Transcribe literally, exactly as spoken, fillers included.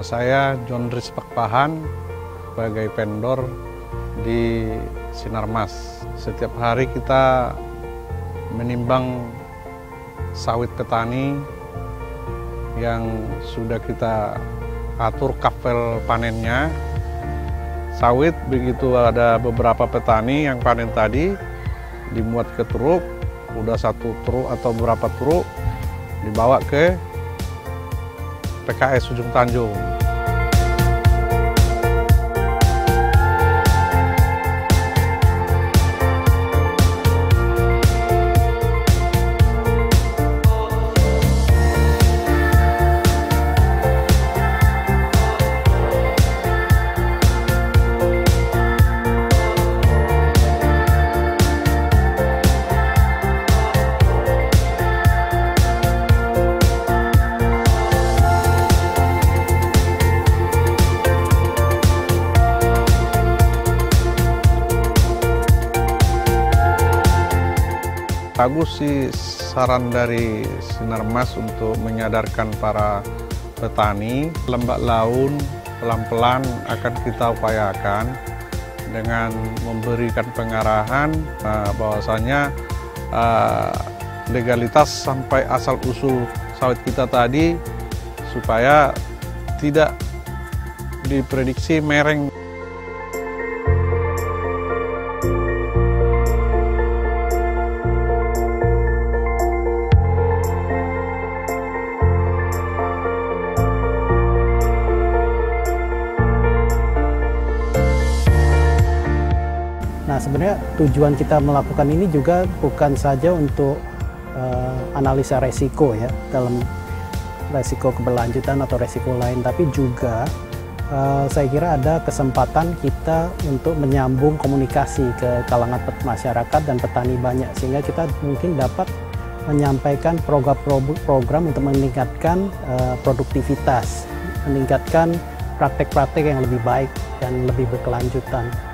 saya John Ris Pakpahan sebagai vendor di Sinarmas. Setiap hari kita menimbang sawit petani yang sudah kita atur kapel panennya. Sawit begitu ada beberapa petani yang panen tadi dimuat ke truk, udah satu truk atau beberapa truk dibawa ke P K S Ujung Tanjung. Bagus sih saran dari Sinarmas untuk menyadarkan para petani. Lembak laun pelan-pelan akan kita upayakan dengan memberikan pengarahan uh, bahwasanya uh, legalitas sampai asal-usul sawit kita tadi supaya tidak diprediksi mereng. Nah, sebenarnya tujuan kita melakukan ini juga bukan saja untuk uh, analisa resiko ya, dalam resiko keberlanjutan atau resiko lain, tapi juga uh, saya kira ada kesempatan kita untuk menyambung komunikasi ke kalangan masyarakat dan petani banyak, sehingga kita mungkin dapat menyampaikan program-program untuk meningkatkan uh, produktivitas, meningkatkan praktek-praktek yang lebih baik dan lebih berkelanjutan.